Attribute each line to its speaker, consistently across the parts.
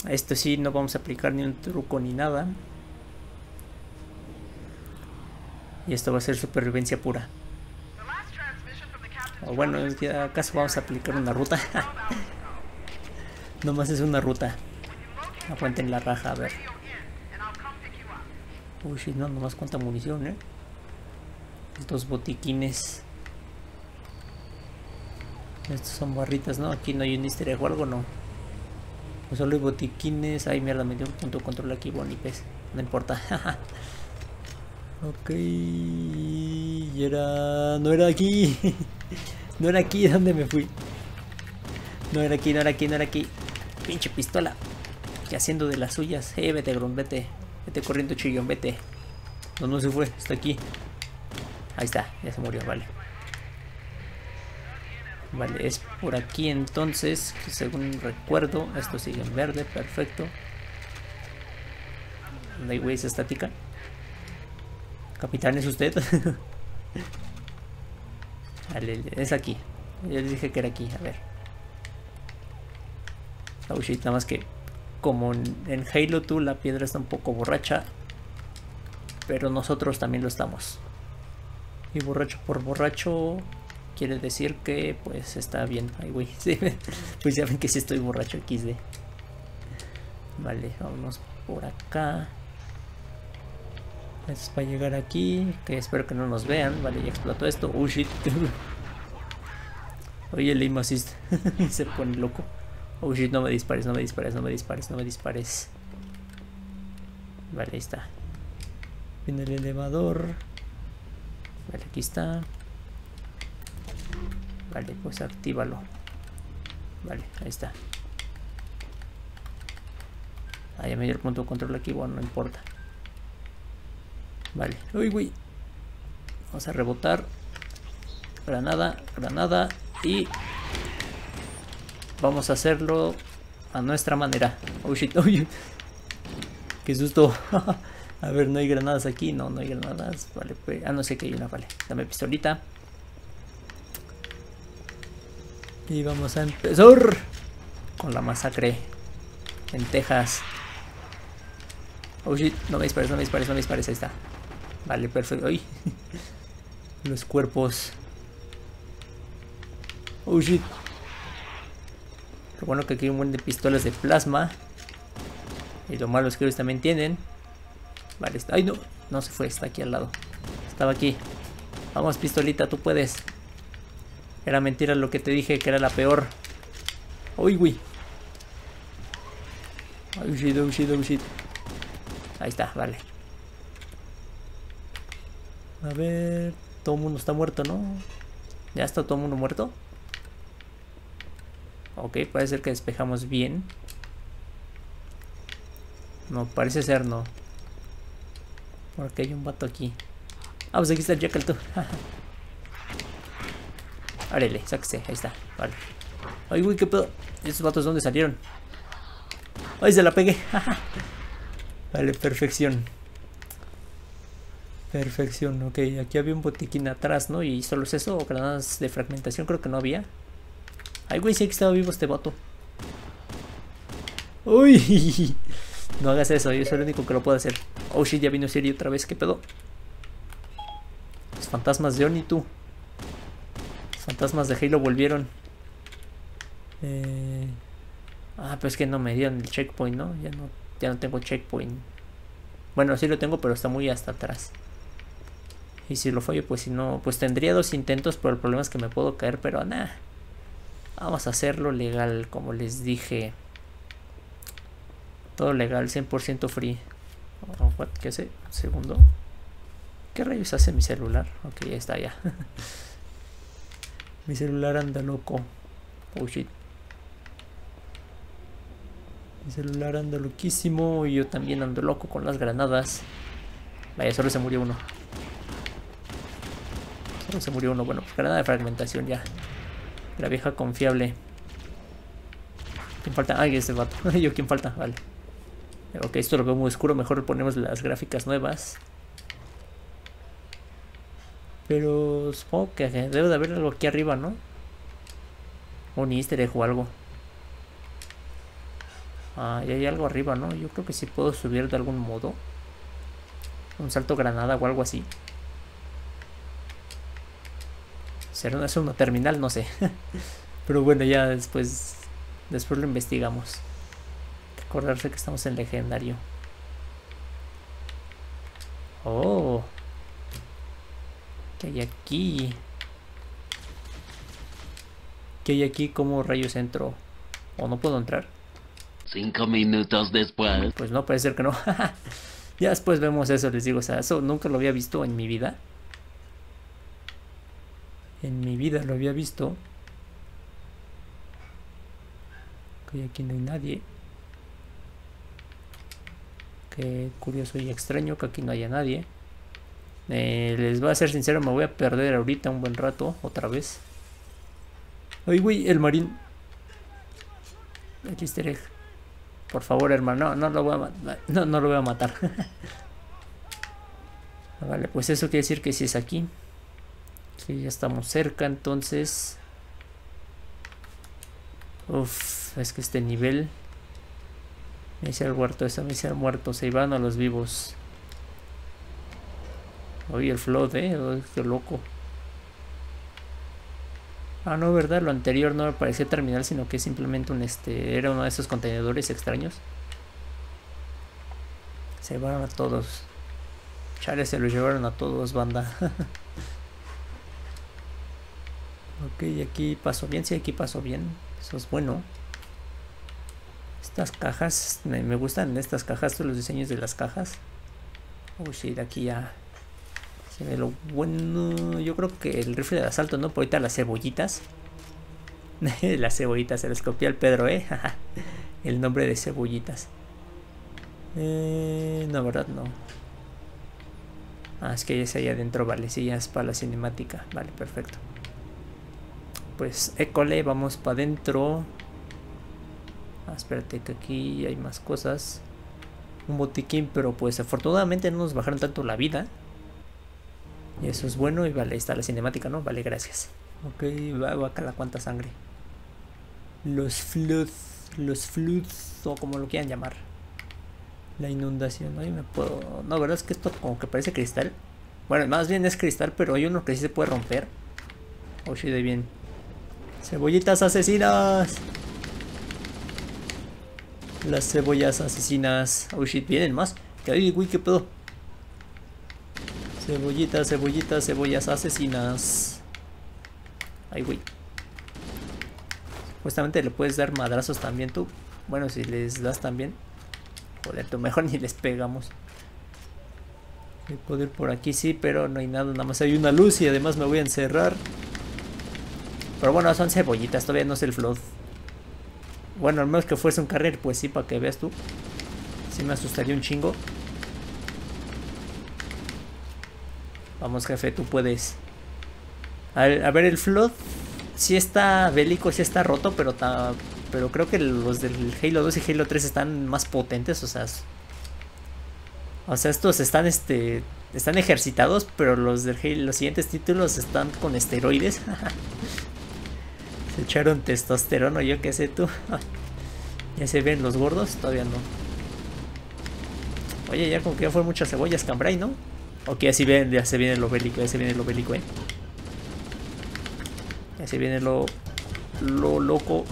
Speaker 1: Esto sí, no vamos a aplicar ni un truco ni nada. Y esto va a ser supervivencia pura. O bueno, ¿acaso vamos a aplicar una ruta? Nomás es una ruta. Aguanten la raja, a ver. Uy, shit, no, nomás cuánta munición, Dos botiquines. Estos son barritas, ¿no? Aquí no hay un easter egg o algo, no. Pues solo hay botiquines. Ay, mierda, me dio un punto de control aquí, bonipes. No importa. Ok. Y era... No era aquí. No era aquí, ¿dónde me fui? No era aquí, no era aquí, no era aquí. Pinche pistola. ¿Qué haciendo de las suyas? Vete, Gron, vete. Vete corriendo, chillón, vete. No, no se fue, está aquí. Ahí está, ya se murió, vale. Vale, es por aquí entonces, que según recuerdo, esto sigue en verde, perfecto. ¿No hay huella estática? Capitán, ¿es usted? Vale, es aquí. Yo les dije que era aquí, a ver. Oh shit, nada más que como en Halo 2 la piedra está un poco borracha, pero nosotros también lo estamos. Y borracho por borracho quiere decir que pues está bien. Ay, güey, sí, pues ya ven que sí estoy borracho XD. Vale, vámonos por acá. Es para llegar aquí, que espero que no nos vean. Vale, ya explotó esto. Oh shit. Oye, el aim assist se pone loco. Oh shit, no me dispares, no me dispares, no me dispares, no me dispares. Vale, ahí está. Viene el elevador. Vale, aquí está. Vale, pues actívalo. Vale, ahí está. Ah, ya me dio el punto de control aquí, bueno, no importa. Vale, uy, uy. Vamos a rebotar. Granada, granada. Y vamos a hacerlo a nuestra manera. Oh shit, uy. Qué susto. A ver, no hay granadas aquí. No, no hay granadas. Vale, pues. Ah, no sé que hay una, vale. Dame pistolita. Y vamos a empezar con la masacre en Texas. Oh shit, no me dispares, no me dispares, no me dispares. Ahí está. Vale, perfecto. Uy. Los cuerpos. Oh shit. Lo bueno que aquí hay un buen de pistolas de plasma. Y lo malo es que ellos también tienen. Vale, está. Ay, no. No se fue, está aquí al lado. Estaba aquí. Vamos, pistolita, tú puedes. Era mentira lo que te dije, que era la peor. Uy, uy. Oh shit, oh shit, oh shit. Ahí está, vale. A ver. Todo el mundo está muerto, ¿no? ¿Ya está todo el mundo muerto? Ok, puede ser que despejamos bien. No, parece ser no. Porque hay un vato aquí. Ah, pues aquí está el Jackal tú. Árele, sáquese, ahí está, vale. Ay, uy, qué pedo. ¿Estos vatos dónde salieron? Ay, se la pegué. Vale, perfección. Perfección, ok. Aquí había un botiquín atrás, ¿no? Y solo es eso, o granadas de fragmentación, creo que no había. Ay, güey, sí que estaba vivo este vato. Uy. No hagas eso, yo soy el único que lo puedo hacer. Oh shit, ya vino Siri otra vez, ¿qué pedo? Los fantasmas de Oni, tú. Los fantasmas de Halo volvieron. Ah, pero es que no me dieron el checkpoint, ¿no? Ya no tengo checkpoint. Bueno, sí lo tengo, pero está muy hasta atrás. Y si lo fallo, pues si no, pues tendría 2 intentos, pero el problema es que me puedo caer, pero nada. Vamos a hacerlo legal, como les dije. Todo legal, 100% free. Oh, ¿qué hace? Un segundo. ¿Qué rayos hace mi celular? Ok, ya está, ya. Mi celular anda loco. Oh shit. Mi celular anda loquísimo. Y yo también ando loco con las granadas. Vaya, solo se murió uno. Solo se murió uno. Bueno, pues granada de fragmentación ya. La vieja confiable. ¿Quién falta? Ay, este vato. Yo, ¿quién falta? Vale. Ok, esto lo veo muy oscuro. Mejor ponemos las gráficas nuevas. Pero supongo que debe de haber algo aquí arriba, ¿no? Un easter egg o algo. Ah, y hay algo arriba, ¿no? Yo creo que sí puedo subir de algún modo. Un salto granada o algo así. ¿Será es una terminal? No sé. Pero bueno, ya después lo investigamos. Recordarse que estamos en legendario. Oh. ¿Qué hay aquí? ¿Qué hay aquí? ¿Cómo rayos entro? ¿O no puedo entrar?
Speaker 2: 5 minutos después.
Speaker 1: Pues no, parece ser que no. Ya después vemos eso, les digo. O sea, eso nunca lo había visto en mi vida. En mi vida lo había visto. Ok, aquí no hay nadie. Qué curioso y extraño que aquí no haya nadie. Les voy a ser sincero, me voy a perder ahorita un buen rato, otra vez. Ay, güey, el marín. El easter egg. Por favor, hermano, no lo voy a no lo voy a matar. Vale, pues eso quiere decir que si es aquí. Que ya estamos cerca, entonces. Uff, es que este nivel. Me hice el muerto, esa me hice el muerto. Se iban a los vivos. Oye, el flood, Ay, qué loco. Ah, no, verdad, lo anterior no me parecía terminal, sino que simplemente era uno de esos contenedores extraños. Se llevaron a todos. Chale, se los llevaron a todos, banda. Ok, aquí pasó bien, sí, aquí pasó bien. Eso es bueno. Estas cajas, me gustan estas cajas, todos los diseños de las cajas. Uy, sí, de aquí ya se ve lo bueno. Yo creo que el rifle de asalto, ¿no? Por ahorita las cebollitas. Las cebollitas, se les copió al Pedro, El nombre de cebollitas. No, verdad, no. Ah, es que ya es ahí adentro, vale. Sí, ya es para la cinemática. Vale, perfecto. Pues, école, vamos para adentro. Ah, espérate, que aquí hay más cosas. Un botiquín, pero pues afortunadamente no nos bajaron tanto la vida. Y eso es bueno. Y vale, ahí está la cinemática, ¿no? Vale, gracias. Ok, va acá la cuánta sangre. Los floods, o como lo quieran llamar. La inundación, no, me puedo. No, verdad es que esto como que parece cristal. Bueno, más bien es cristal, pero hay uno que sí se puede romper. Oh, sí, de bien. Cebollitas asesinas. Las cebollas asesinas. Oh shit, vienen más. Ay, uy, qué pedo. Cebollitas, cebollitas, cebollas asesinas. Ay, güey. Justamente le puedes dar madrazos también tú. Bueno, si les das también. Joder, tú mejor ni les pegamos. Hay poder por aquí, sí, pero no hay nada. Nada más hay una luz y además me voy a encerrar. Pero bueno, son cebollitas, todavía no es el flood. Bueno, al menos que fuese un carril, pues sí, para que veas tú. Sí me asustaría un chingo. Vamos, jefe, tú puedes. A ver, el flood sí está bélico, sí está roto, pero creo que los del Halo 2 y Halo 3 están más potentes, o sea, estos están están ejercitados, pero los del Halo, los siguientes títulos están con esteroides. Se echaron testosterona, yo qué sé tú. Ya se ven los gordos, todavía no. Oye, ya como que ya fueron muchas cebollas, Cambrai, ¿no? Ok, así ven, ya se viene lo bélico, ya se viene lo bélico, Ya se viene lo loco.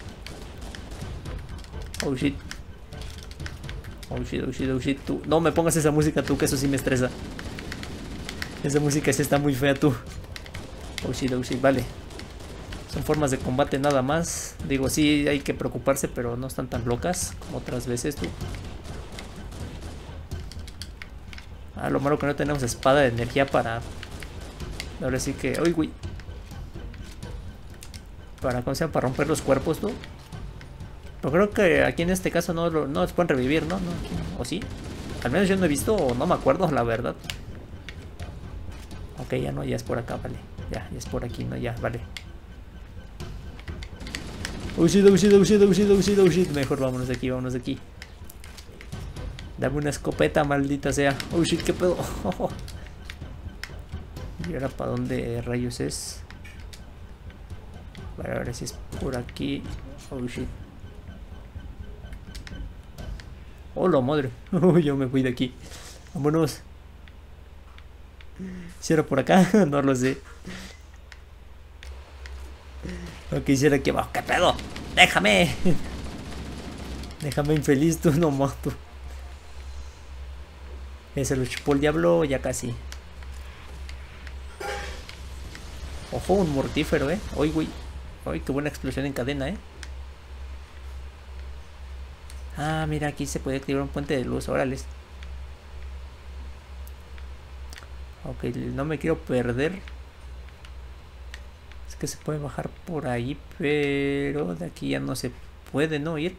Speaker 1: Oh shit. Oh shit, oh shit, oh shit. Tú. No me pongas esa música tú, que eso sí me estresa. Esa música sí está muy fea tú. Oh shit, vale. Son formas de combate nada más. Digo, sí hay que preocuparse, pero no están tan locas como otras veces tú. Ah, lo malo que no tenemos espada de energía para... Ahora sí que... ¡Uy, güey! ¿Cómo se llama? Para romper los cuerpos, ¿no? Pero creo que aquí en este caso no los pueden revivir, ¿no? ¿O sí? Al menos yo no he visto o no me acuerdo, la verdad. Ok, ya no, ya es por acá, vale. Ya es por aquí, ¿no? Ya, vale. Oh shit, oh shit, oh shit, oh shit, oh shit, oh shit. Mejor vámonos de aquí, vámonos de aquí. Dame una escopeta, maldita sea. Oh shit, qué pedo. ¿Y ahora para dónde rayos es? Vale, a ver si es por aquí. Oh shit. Hola, madre. Yo me voy de aquí. Vámonos. ¿Si era por acá? No lo sé. Lo que hiciera aquí abajo. ¿Qué pedo? ¡Déjame! Déjame infeliz, tú no mato. Ese lo chupó el diablo, ya casi. Ojo, un mortífero, Uy, güey. Uy, qué buena explosión en cadena, Ah, mira, aquí se puede activar un puente de luz, órales. Ok, no me quiero perder. Es que se puede bajar por ahí, pero de aquí ya no se puede, ¿no? Ir.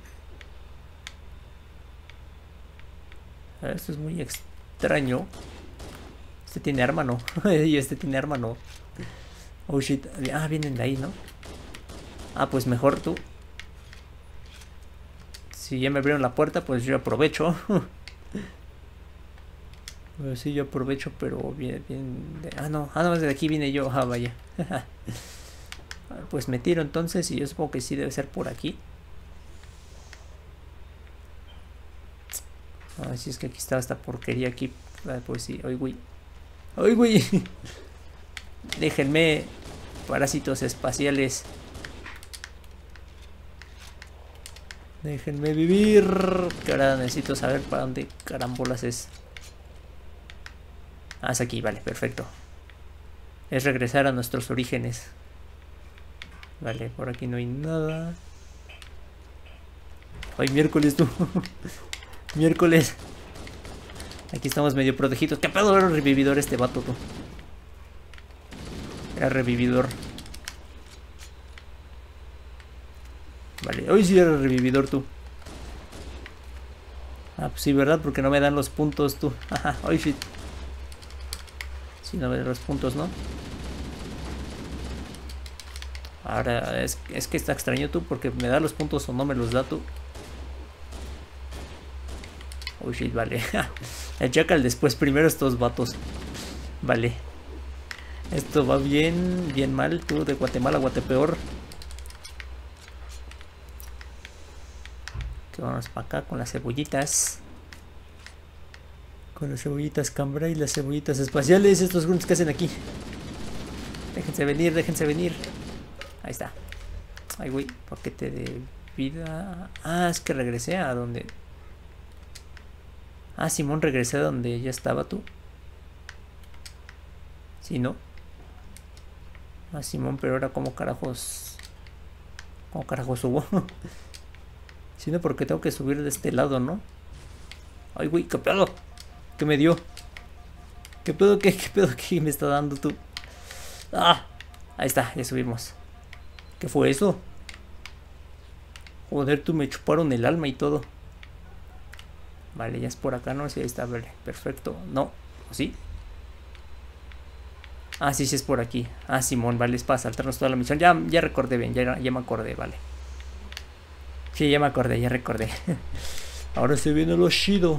Speaker 1: Esto es muy extraño. Este tiene arma, ¿no? Y este tiene arma, ¿no? Oh, shit. Ah, vienen de ahí, ¿no? Ah, pues mejor tú. Si ya me abrieron la puerta, pues yo aprovecho. Pues sí, yo aprovecho, pero bien, bien ah, no, desde aquí vine yo. Ah, vaya. Pues me tiro entonces y yo supongo que sí debe ser por aquí. Ah, si es que aquí estaba esta porquería aquí. Ah, pues sí, ay, güey. ¡Ay, güey! Déjenme, parásitos espaciales. Déjenme vivir. Que ahora necesito saber para dónde carambolas es. Ah, es aquí, vale, perfecto. Es regresar a nuestros orígenes. Vale, por aquí no hay nada. Ay, miércoles tú. Miércoles. Aquí estamos medio protegidos. ¿Qué pedo era revividor este vato, tú? Era revividor. Vale, hoy sí era revividor, tú. Ah, pues sí, ¿verdad? Porque no me dan los puntos, tú. Ajá, hoy shit. Sí, no me dan los puntos, ¿no? Ahora, es que está extraño, tú, porque me da los puntos o no me los da, tú. Oh shit, vale. El Jackal después, primero estos vatos. Vale. Esto va bien, bien mal, tú, de Guatemala a Guatepeor. Que vamos para acá con las cebollitas. Con las cebollitas Cambrai y las cebollitas espaciales. Estos grunts que hacen aquí. Déjense venir, déjense venir. Ahí está. Ay, güey, paquete de vida. Ah, es que regresé a donde... Ah, Simón, regresé a donde ya estaba tú. Sí, ¿no? Ah, Simón, pero ahora como carajos... ¿Cómo carajos subo? Si no, porque tengo que subir de este lado, ¿no? Ay, güey, ¿qué pedo? ¿Qué me dio? ¿Qué pedo? ¿Qué pedo? ¿Qué me está dando tú? Ah, ahí está, ya subimos. ¿Qué fue eso? Joder, tú, me chuparon el alma y todo. Vale, ya es por acá, ¿no? Sí, ahí está, vale, perfecto. No, ¿sí? Ah, sí, sí es por aquí. Ah, Simón, vale, es para saltarnos toda la misión. Ya recordé bien, ya me acordé, vale. Sí, ya me acordé, ya recordé. Ahora se viene lo chido.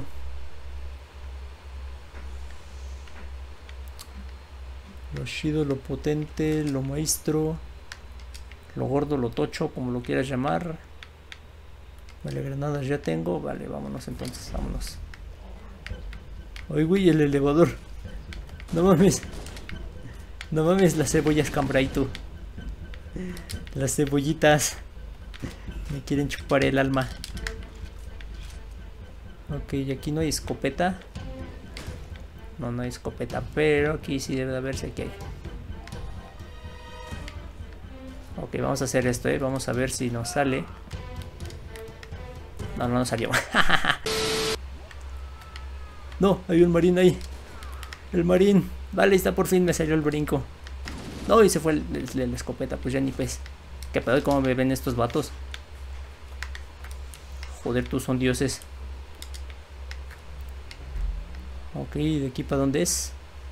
Speaker 1: Lo chido, lo potente, lo maestro. Lo gordo, lo tocho, como lo quieras llamar. Vale, granadas ya tengo. Vale, vámonos entonces, vámonos. Ay, güey, el elevador. No mames. No mames, las cebollas Cambrai, tú. Las cebollitas. Me quieren chupar el alma. Ok, y aquí no hay escopeta. No, no hay escopeta, pero aquí sí debe de haberse, aquí hay. Ok, vamos a hacer esto, vamos a ver si nos sale. No, no nos salió. No, hay un marín ahí. El marín. Vale, está, por fin me salió el brinco. No, y se fue la escopeta, pues ya ni pez. ¿Qué pedo? ¿Cómo me ven estos vatos? Joder, tú, son dioses. Ok, ¿de aquí para dónde es?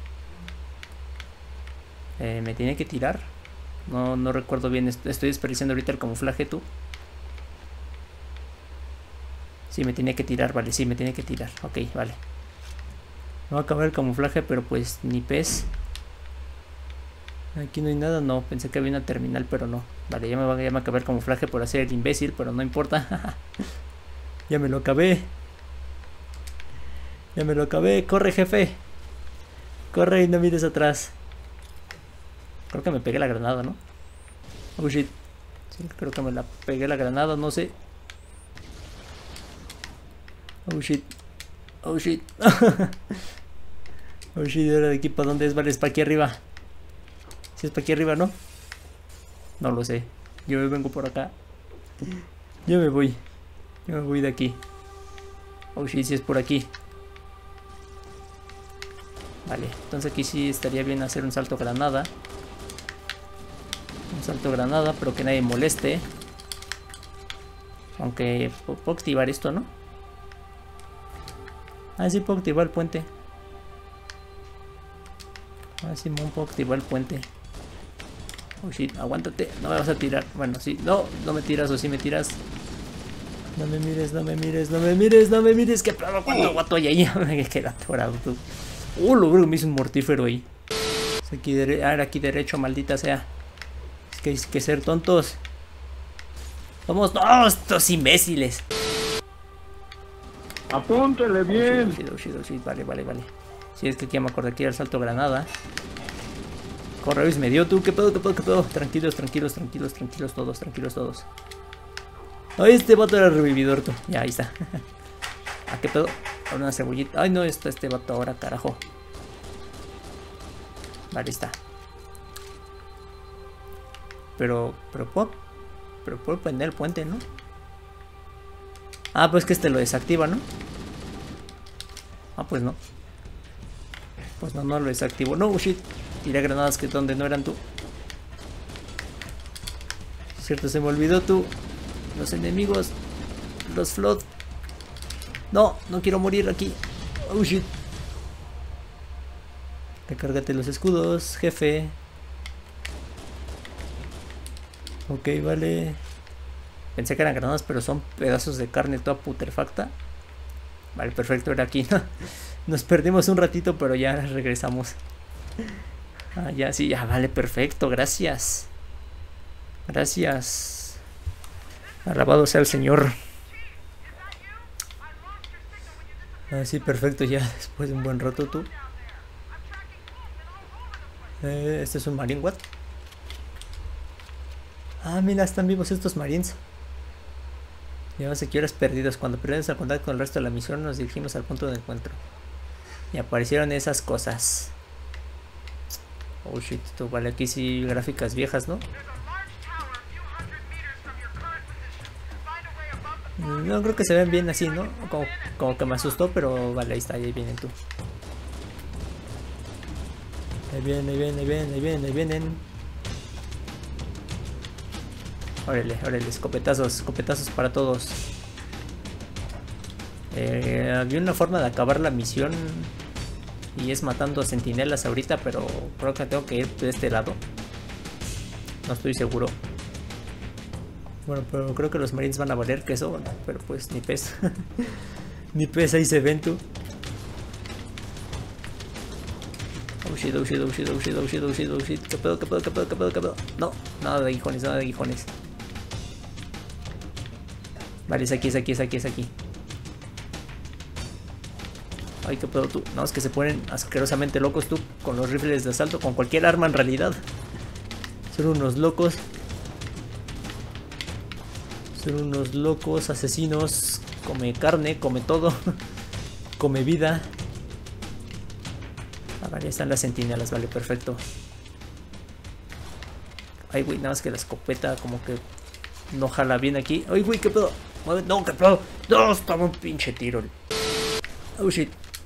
Speaker 1: ¿Me tiene que tirar? No recuerdo bien, estoy desperdiciando ahorita el camuflaje, tú. Sí, me tiene que tirar, vale, sí, me tiene que tirar. Ok, vale. No va a acabar el camuflaje, pero pues ni pez. Aquí no hay nada, no, pensé que había una terminal, pero no. Vale, ya me acabé el camuflaje por hacer el imbécil, pero no importa. Ya me lo acabé. Ya me lo acabé. Corre, jefe. Corre y no mires atrás. Creo que me pegué la granada, ¿no? Oh shit. Sí, creo que me la pegué la granada, no sé. Oh shit. Oh shit. Oh shit, ahora de aquí para dónde es, vale, es para aquí arriba. Si es para aquí arriba, ¿no? No lo sé. Yo me vengo por acá. Yo me voy. Yo me voy de aquí. Oh shit, si es por aquí. Vale, entonces aquí sí estaría bien hacer un salto granada. Un salto granada, pero que nadie moleste. Aunque puedo activar esto, ¿no? Ah, sí puedo activar el puente. Ah, sí, puedo activar el puente. Oh shit, aguántate, no me vas a tirar. Bueno, sí, no, no me tiras o sí me tiras. No me mires, no me mires, no me mires, no me mires. Que plano, cuánto guato hay ahí. Me queda atorado tú. Lo creo que me hizo un mortífero ahí. Es aquí, aquí derecho, maldita sea. Es que hay que ser tontos. Vamos, no, estos imbéciles.
Speaker 3: Apúntele bien.
Speaker 1: Oh shit, vale. Si es que aquí ya me acordé que era el salto granada. Corre, me dio tú, ¿qué pedo? Tranquilos todos. Ay, este vato era revividor tú. Ya, ahí está. ¿A qué pedo? Ahora una cebollita. Ay, no, está este vato ahora, carajo. Vale, está. Pero puedo prender el puente, ¿no? Ah, pues que este lo desactiva, ¿no? Ah, pues no. Pues no lo desactivo. No, shit. Tiré granadas que donde no eran tú. Cierto, se me olvidó tú. Los enemigos. Los flood. No quiero morir aquí. Oh shit. Recárgate los escudos, jefe. Ok, vale. Pensé que eran granadas, pero son pedazos de carne toda putrefacta. Vale, perfecto, era aquí. Nos perdimos un ratito, pero ya regresamos. Ah, ya, sí, ya, vale, perfecto, gracias. Gracias. Alabado sea el Señor. Ah, sí, perfecto, ya después de un buen rato tú. Este es un marine, what? Ah, mira, están vivos estos marines. Llevan securas perdidos. Cuando perdimos el contacto con el resto de la misión, nos dirigimos al punto de encuentro. Y aparecieron esas cosas. Oh shit, esto vale, aquí sí gráficas viejas, ¿no? No creo que se ven bien así, ¿no? Como que me asustó, pero vale, ahí está, ahí vienen tú. Ahí vienen. Órale, escopetazos para todos. Había una forma de acabar la misión y es matando a centinelas ahorita, pero creo que tengo que ir de este lado. No estoy seguro. Bueno, pero creo que los marines van a valer que eso, pero pues ni pez. Ni pez, ahí se ven tú. Oh shit. ¿Qué pedo? No, nada de aguijones. Vale, es aquí. Ay, qué pedo tú. No, es que se ponen asquerosamente locos tú con los rifles de asalto, con cualquier arma en realidad. Son unos locos. Asesinos. Come carne, come todo. Come vida. Ah, vale, están las centinelas, vale, perfecto. Ay, güey, nada más que la escopeta como que no jala bien aquí. Ay, güey, qué pedo. No, qué pedo. No, estaba un pinche tiro. Oh, shit.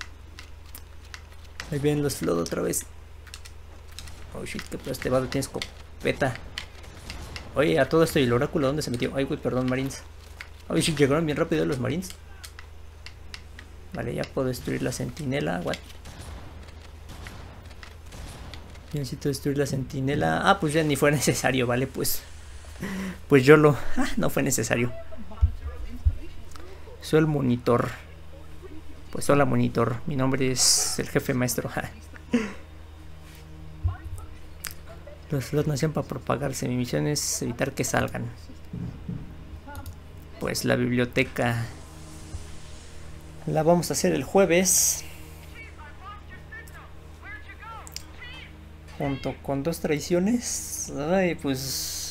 Speaker 1: Ahí vienen los flood otra vez. Oh, shit, qué pedo. Este vato tiene escopeta. Oye, a todo esto, ¿y el oráculo dónde se metió? Ay, güey, perdón, marines. Ay, shit, llegaron bien rápido los marines. Vale, ya puedo destruir la centinela. What? Necesito destruir la centinela. Ah, pues ya ni fue necesario, vale, pues yo no fue necesario. Soy el monitor. Pues hola, monitor. Mi nombre es el jefe maestro. Los flots nacieron para propagarse. Mi misión es evitar que salgan. Pues la biblioteca. La vamos a hacer el jueves. Junto con 2 traiciones. Ay, pues